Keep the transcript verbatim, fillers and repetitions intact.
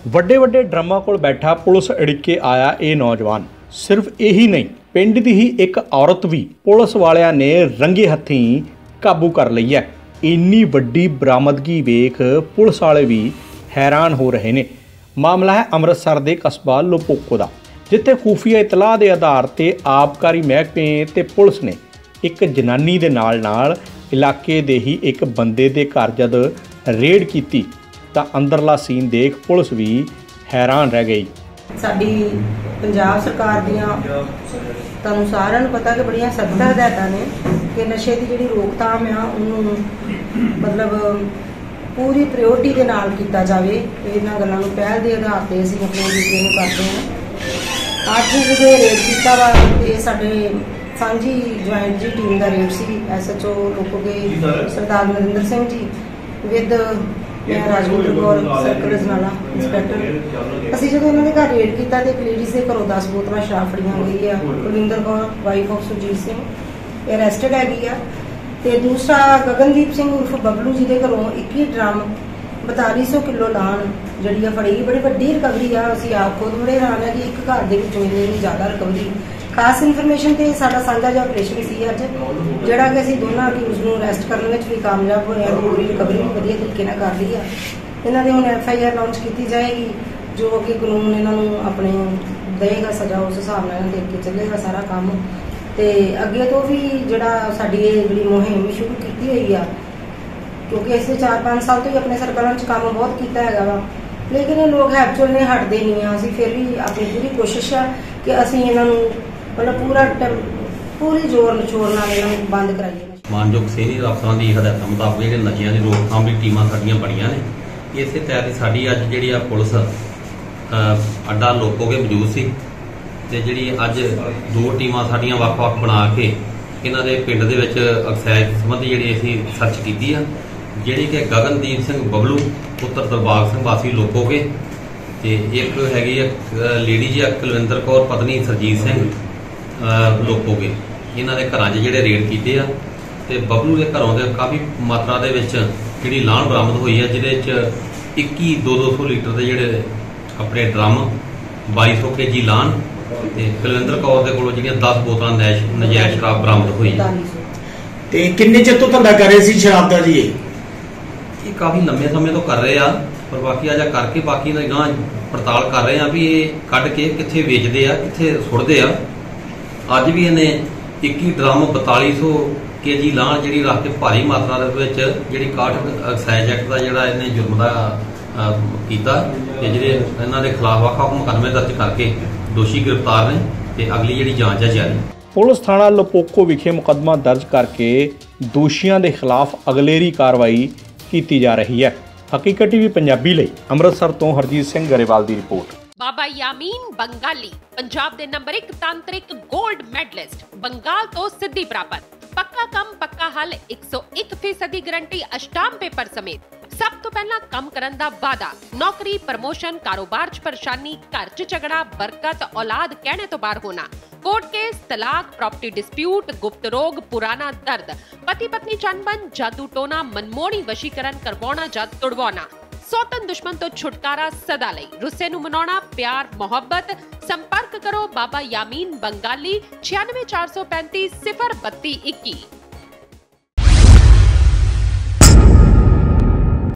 ਵੱਡੇ ਵੱਡੇ ਡਰਮਾਂ ਕੋਲ ਬੈਠਾ ਪੁਲਿਸ ਅੜਿੱਕੇ ਆਇਆ ਇਹ ਨੌਜਵਾਨ। ਸਿਰਫ ਇਹੀ ਨਹੀਂ, ਪਿੰਡ ਦੀ ਹੀ ਇੱਕ ਔਰਤ ਵੀ ਪੁਲਿਸ ਵਾਲਿਆਂ ਨੇ ਰੰਗੇ ਹੱਥੀਂ ਕਾਬੂ ਕਰ ਲਈ ਹੈ। ਇੰਨੀ ਵੱਡੀ ਬਰਾਮਦਗੀ ਵੇਖ ਪੁਲਿਸ ਵਾਲੇ ਵੀ हैरान हो रहे ने। मामला है अमृतसर के कस्बा लोपोको का, जिथे खुफिया इतलाह के आधार पर आबकारी महकमे ते पुलिस ने एक जनानी दे नाल नाल इलाके दे ही एक बंदे दे घर जद रेड की तो अंदरला सीन देख पुलिस भी हैरान रह गई। साडी पंजाब सरकार दियां तुहानूं सारिआं नूं पता कि बड़ियां सख्त हदायतां ने कि नशे की जिहड़ी रोकथाम आ उहनूं मतलब पूरी प्रायोरिटी के नाल किया जाए। इन्हां गल्लां नूं पहल के आधार पर असीं अपने ड्यूटी नूं करदे हां। अज जो रेड किया वा ये साडे सांझी ज्वाइंट जी टीम का रेड सी। S H O Lokoke Sardar Narinder Singh ji with मैं राजविंदर कौर सर्कल रजनाला इंस्पैक्टर। असीं जदों उन्हां दे घर रेड किया तो एक लेडीज़ के घरों दस बोतलां शराब फड़ियां गई है। Kulwinder Kaur wife of Surjit Singh arrested हैगी आ। ते दूसरा गगनदीप सिंह उर्फ बबलू जी के घरों इक्की ड्रम बताली सौ किलो लान जी फड़ी। बड़ी वड्डी रिकवरी आ। असीं आप खुद बड़े हैरान है कि एक घर के इन्नी ज़्यादा रिकवरी। खास इन्फॉर्मेशन तो साडा साझा जिहा ऑपरेशन सी अज, जिहड़ा कि असीं दोनों अक्यूज़ नूं अरैसट करने में भी कामयाब होए। पूरी रिकवरी भी वधिया तरीके नाल कर ली है। इन्हां दे हुण एफ आई आर लॉन्च की जाएगी जो कि कानून इन्हां नूं अपने देगा सज़ा, उस हिसाब नाल देख के चलेगा सारा काम। तो अगे तो भी जिहड़ा साडी जिहड़ी मुहिम शुरू की हुई आ, क्योंकि इस चार पाँच साल तो ही अपने सर्कलों च काम बहुत किया है वा, लेकिन लोग हैबचुअल ने हटते नहीं आ। असीं फिर भी अपनी पूरी कोशिश है कि असीं इन्हां नूं मतलब पूरा पूरी जोर नचोड़ नाल इन्हां नूं बंद कराइए। मानयोग सीनियर अफसरां दी हदायतां मुताबक जिहड़े नशियां दी रोकथाम दी टीमां साडीਆਂ ਬਣੀਆਂ ਨੇ। इसे तहत साडी अज जिहड़ी आ पुलिस अड्डा लोपोके मौजूद सी ते जिहड़ी अज दो टीमां साडीਆਂ ਵੱਖ-ਵੱਖ बना के इन्हां दे पिंड दे विच अक्साइज संबंधी जिहड़ी असीं सर्च कीती आ, जिहड़ी कि गगनदीप सिंह बबलू पुत्र दरबाग सिंह वासी लोपोके ते एक हैगी लेडी जी कुलविंदर कौर पत्नी सरजीत सिंह लोपोके। इन्हां दे घरां 'च जिहड़े रेड कीते आ ते बबलू के घरों दे काफ़ी मात्रा दे विच जिहड़ी लाहन बरामद होई है, जिहदे च इक्की दो दो सौ लीटर के जिहड़े अपने ड्रम बाई सौ के जी लाहन ते कुलविंदर कौर दे कोलों जिहड़ियां दस बोतलां नजायज़ शराब बरामद हुई। ते किन्ने चिर तो धंधा कर रहे सी शराब दा जी? ये काफ़ी लंबे समय तो कर रहे आ, पर बाकी अजा करके बाकी ना पड़ताल कर रहे हैं भी ये कढ़ के कित्थे वेचदे आ कित्थे सुट्टदे आ। अज भी इन्हें इक्की ड्रम बताली सौ के जी लाहन जिहड़ी रख के भारी मात्रा दे विच जिहड़ी काठ एक्साइज एक्ट का जिहड़ा इन्हें जुर्म दा कीता ते जिहड़े इन्हां दे खिलाफ वख-वख मुकदमे दर्ज करके दोषी गिरफ्तार ने ते अगली जिहड़ी जांच है जारी। पुलिस थाना लोपोको विखे मुकदमा दर्ज करके दोषियों के खिलाफ अगलेरी कार्रवाई की जा रही है। हकीकत टीवी पंजाबी लई अमृतसर तो हरजीत सिंह गरेवाल की रिपोर्ट। बाबा यामीन बंगाली पंजाब दे नंबर एक तांत्रिक गोल्ड मैडलिस्ट, बंगाल तो सिद्धि प्राप्त, पक्का कम पक्का हल, एक सौ एक फीसदी गारंटी, अष्टाम पेपर समेत। सब तो पहला कम करन दा वादा, नौकरी प्रमोशन कारोबार च परेशानी, घर च झगड़ा, बरकत, औलाद कहने तो बाहर होना, कोर्ट केस, तलाक, प्रॉपर्टी डिस्प्यूट, गुप्त रोग, पुराना दर्द, पति पत्नी चनबन, जादू टोना, मनमोहनी वशीकरण करवाना या तुड़वाना, सौतन दुश्मन तो छुटकारा सदा लई, रुस्से नूं मनाउणा, प्यार मोहब्बत। संपर्क करो बाबा यामीन बंगाली छियानवे चार सौ पैंतीस सिफर बत्ती इक्की।